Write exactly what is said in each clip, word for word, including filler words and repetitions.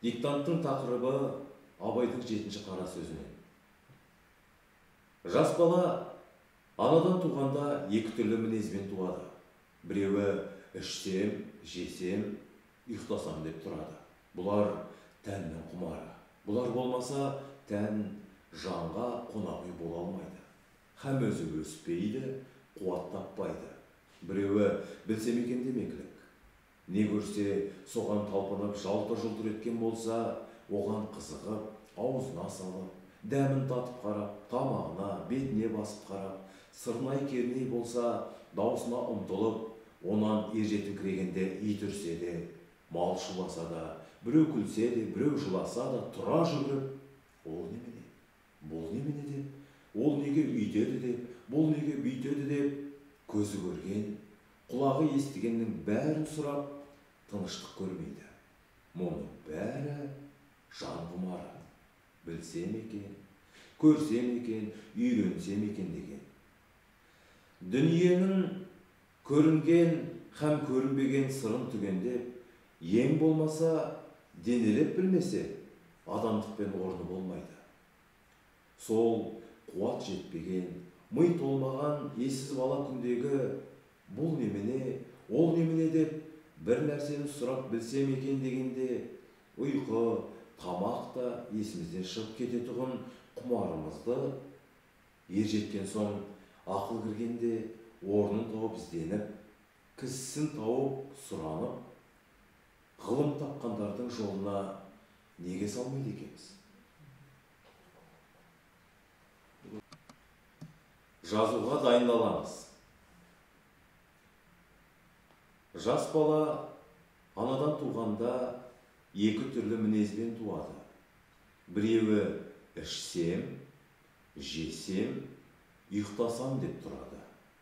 Диктанттың тақырыбы Абайдың жетінші қара сөзінен. Жас бала анадан туғанда екі түрлі мінезбен туады. Біреуі ішсем, жесем, ұйықтасам деп тұрады. Бұлар тәннің құмары. Бұлар болмаса, тән жанға қонақүй бола алмайды. Һәм өзі өспейді, қуат таппайды. Біреуі білсем екен демекілік. Не көрсе, соған талпынып, жалты-жұлтыр еткен болса, оған қызығып, аузына салып, дәмін татып қарап, тамағына, бетіне басып қарап, сырнай керней болса, даусына ұмтылып, онан ержетіңкірегенде ит үрсе де, мал шуласа да, біреу күлсе де, біреу жыласа да, тұра жүгіріп, ол немене, бұл немене деп, ол неге үйтеді деп, бұл неге бүйтеді деп, көзі көрген, құлағы естігеннің бәрін сұрап, тыныштық көрмейді. Мұның бәрі жан құмары. Білсем екен, көрсем екен, үйренсем екен деген. Дүниенің көрінген һәм көрінбеген сырын түгендеп, ең болмаса денелеп білмесе, адамдықпен орны болмайды. Сол қуат жетпеген, ми толмаған ессіз бала күндегі бұл немене, ол немене деп бір нәрсені сұрап білсем екен дегенде, ұйқы, тамақ та есімізден шығып кететұғын құмарымызды ержеткен соң ақыл кіргенде орнын тауып ізденіп, кісісін тауып сұранып, ғылым тапқандардың жолына неге салмайды екенбіз? Жазуға дайындаламыз. Жас бала анадан туғанда екі түрлі мінезбен туады. Біреуі ішсем, жесем, ұйықтасам деп тұрады.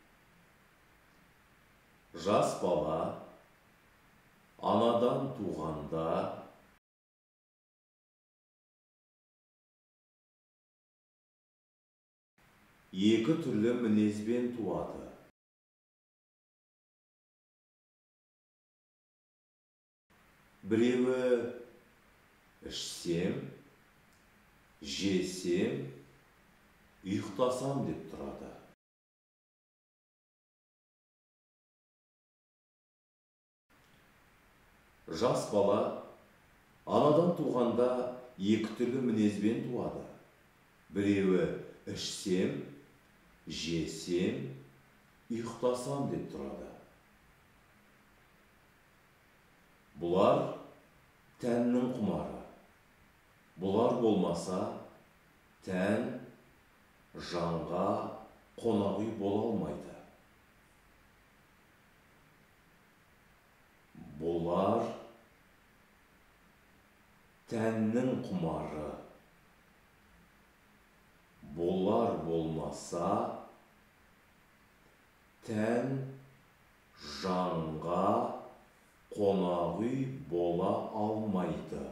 Жас бала анадан туғанда екі түрлі мінезбен туады. Біреуі ішсем, жесем, ұйықтасам деп тұрады. Жас бала анадан туғанда екі түрлі мінезбен туады. Біреуі ішсем, жесем, ұйықтасам деп тұрады. Бұлар тәннің құмары. Бұлар болмаса, тән жанға қонақүй бола алмайды. Бұлар тәннің құмары. Бұлар болмаса, тән жанға қонақүй бола алмайды.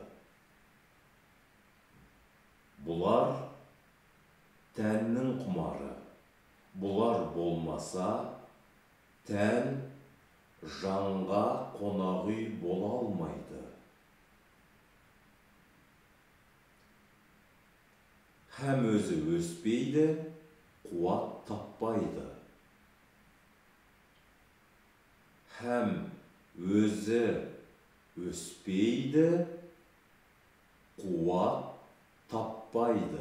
Бұлар тәннің құмары. Бұлар болмаса, тән жанға қонақүй бола алмайды. Һәм өзі өспейді, қуат таппайды. Һәм өзі өспейді, қуат таппайды.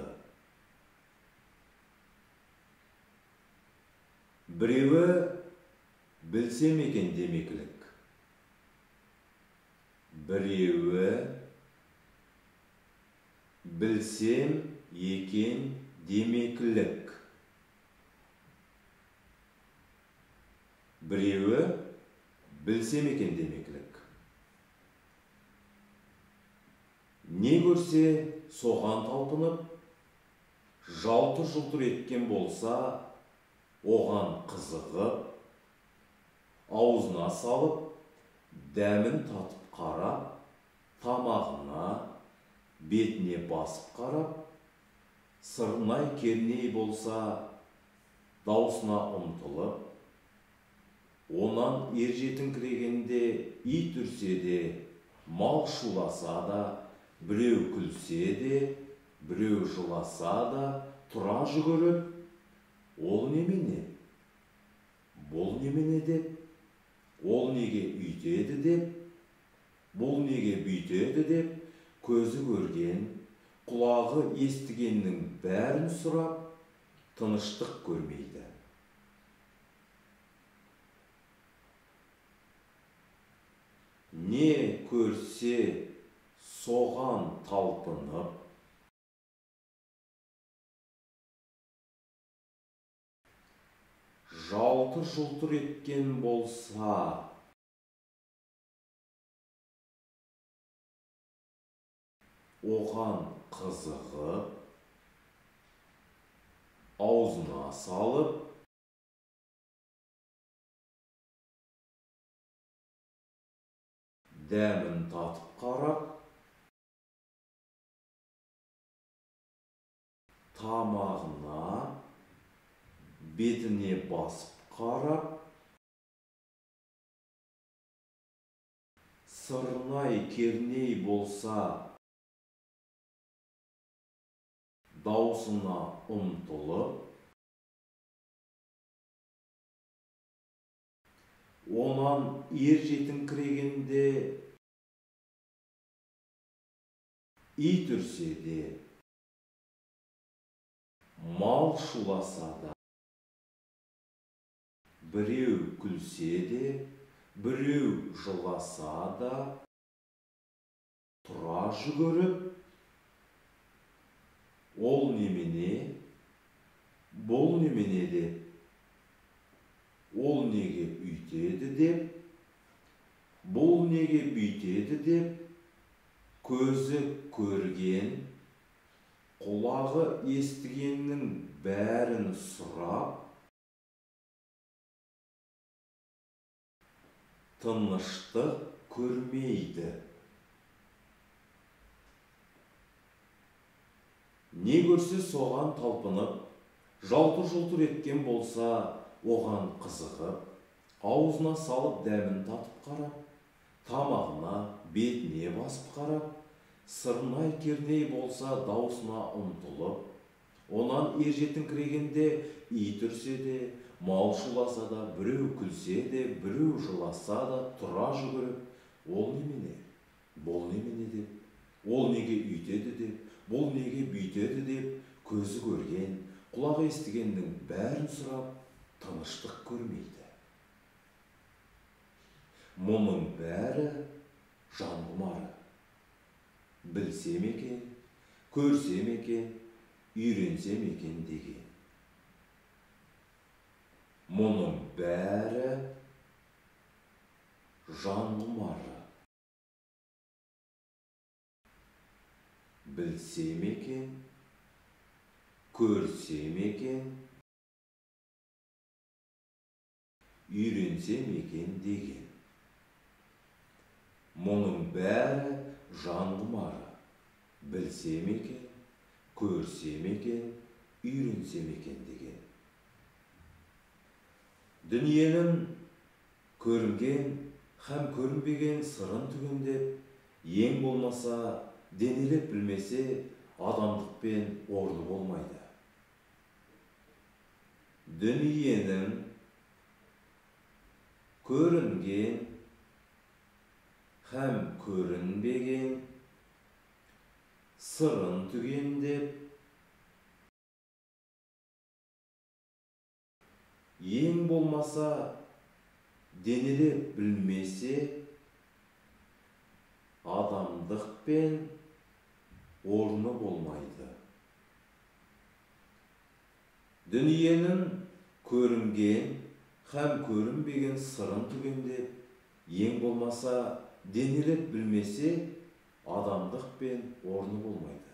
Біреуі білсем екен демекілік. Біреуі білсем екен демекілік. Біреуі білсем екен демекілік. Не көрсе, соған талпынып, жалты-жұлтыр еткен болса, оған қызығып, аузына салып, дәмін татып қарап, тамағына, бетіне басып қарап, сырнай керней болса, даусына ұмтылып, онан ержетіңкірегенде ит үрсе де, мал шуласа да, біреу күлсе де, біреу жыласа да, тұра жүгіріп, ол немене? Бұл немене деп, ол неге үйтеді деп, бұл неге бүйтеді деп, көзі көрген, құлағы естігеннің бәрін сұрап, тыныштық көрмейді. Не көрсе соған талпынып, жалтыр-жұлтыр еткен болса, оған қызығып, аузына салып, дәмін татып қарап, тамағына, бетіне басып қарап, сырнай керней болса, даусына ұмтылып, онан ер жетіңкірегенде ит үрсе де, мал шуласа да, біреу күлсе де, біреу жыласа да, тұра жүгіріп, ол немене, бұл немене деп, ол неге үйтеді деп, бұл неге бүйтеді деп, көзі көрген, құлағы естігеннің бәрін сұрап, тыныштық көрмейді. Не көрсе соған талпынып, жалтыр-жұлтыр еткен болса, оған қызығып, аузына салып дәмін татып қарап, тамағына, бетіне басып қарап, сырнай керней болса даусына ұмтылып, онан ер жетіңкірегенде ит үрсе де, мал шуласа да, біреу күлсе де, біреу жыласа да, тұра жүгіріп, ол немене, бұл немене деп, ол неге үйтеді деп, бұл неге бүйтеді деп, көзі көрген, құлағы естігеннің бәрін сұрап, тыныштық көрмейді. Мұның бәрі жан құмары. Білсем екен, көрсем екен, үйренсем екен деген. Мұның бәрі жан құмары. Білсем екен, көрсем екен, үйренсем екен деген. Мұның бәрі жан құмары. Білсем екен, көрсем екен, үйренсем екен деген. Дүниенің көрінген һәм көрінбеген сырын түгендеп, ең болмаса денелеп білмесе, адамдықпен орны болмайды. Дүниенің көрінген һәм көрінбеген сырын түгендеп, ең болмаса денелеп білмесе, адамдықпен орны болмайды. Дүниенің көрінген һәм көрінбеген сырын түгендеп, ең болмаса денелеп білмесе, адамдықпен орны болмайды.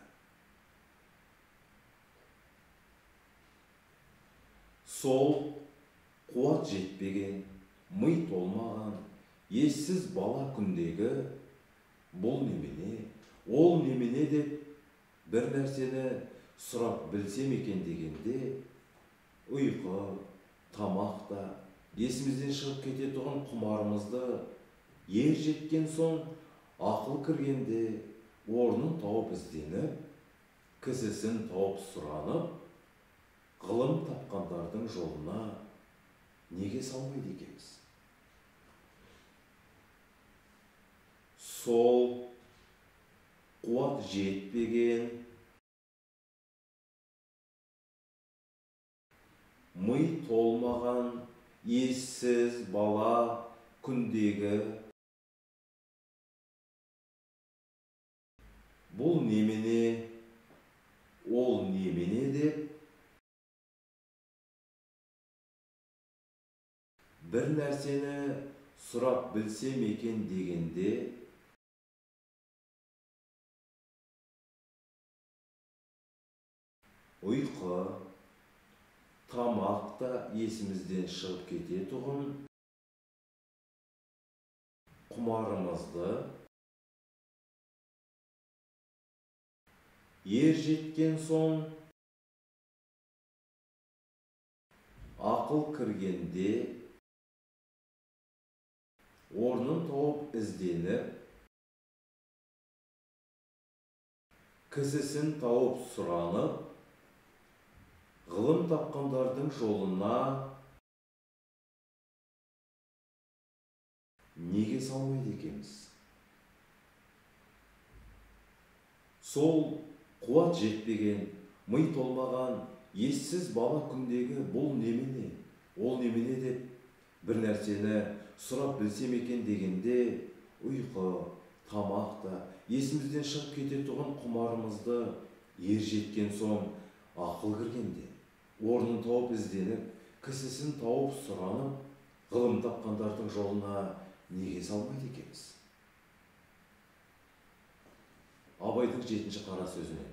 Сол қуат жетпеген, ми толмаған, ессіз бала күндегі бұл немене, ол немене деп бір нәрсені сұрап білсем екен дегенде, ұйқы, тамақ та есімізден шығып кететұғын құмарымызды ер жеткен соң, ақыл кіргенде, орнын тауып ізденіп, кісісін тауып сұранып, ғылым тапқандардың жолына неге салмайды екенбіз? Сол қуат жетпеген, ми толмаған, ессіз бала күндегі бұл немене, ол немене деп бір нәрсені сұрап білсем екен дегенде ұйқы, тамақ та есімізден шығып кететұғын, құмарымызды ер жеткен соң ақыл кіргенде орнын тауып ізденіп, кісісін тауып сұранып, ғылым тапқандардың жолына неге салмайды екенбіз? Сол қуат жетпеген, ми толмаған, ессіз бала күндегі бұл немене, ол немене деп бір нәрсені сұрап білсем екен дегенде ұйқы, тамақ та есімізден шығып кететұғын, құмарымызды ер жеткен соң ақыл кіргенде орнын тауып ізденіп, кісісін тауып сұранып, ғылым тапқандардың жолына неге салмайды екенбіз? Абайдың жетінші қара сөзінен.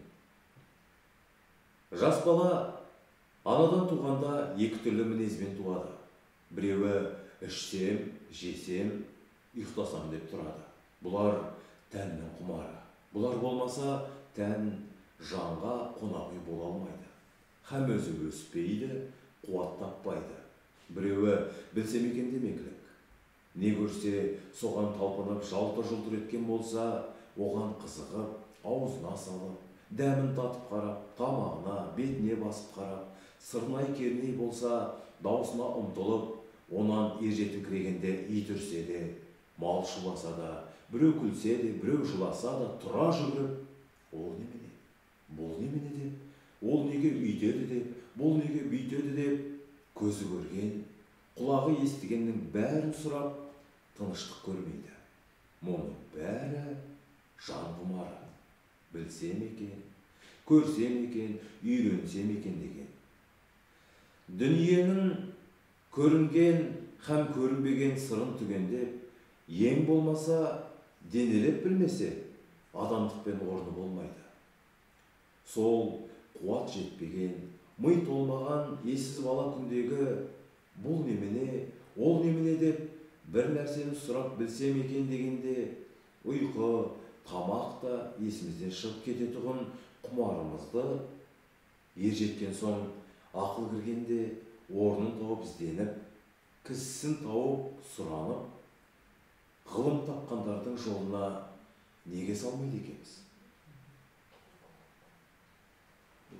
Жас бала анадан туғанда екі түрлі мінезбен туады. Біреуі ішсем, жесем, ұйықтасам деп тұрады. Бұлар тәннің құмары. Бұлар болмаса, тән жанға қонақүй бола алмайды. Һәм өзі өспейді, қуат таппайды. Біреуі білсем екен демекілік. Не көрсе, соған талпынып, жалтыр-жұлтыр еткен болса, оған қызығып, аузына салып, дәмін татып қарап, тамағына, бетіне басып қарап, сырнай керней болса, даусына ұмтылып, онан ержетіңкірегенде ит үрсе де, мал шуласа да, біреу күлсе де, біреу жыласа да, тұра жүгіріп, ол немене, бұл немене деп, ол неге үйтеді деп, бұл неге бүйтеді деп, көзі көрген, құлағы естігеннің бәрін сұрап, тыныштық көрмейді. Мұның бәрі жан құмары. Білсем екен, көрсем екен, үйренсем екен деген. Дүниенің көрінген һәм көрінбеген сырын түгендеп, ең болмаса денелеп білмесе, адамдықпен орны болмайды. Сол қуат жетпеген, ми толмаған, ессіз бала күндегі бұл немене, ол немене деп бір нәрсені сұрап білсем екен дегенде, ұйқы, тамақ та есімізден шығып кететұғын, құмарымызды ер жеткен соң ақыл кіргенде орнын тауып ізденіп, кісісін тауып сұранып, ғылым тапқандардың жолына неге салмайды екенбіз?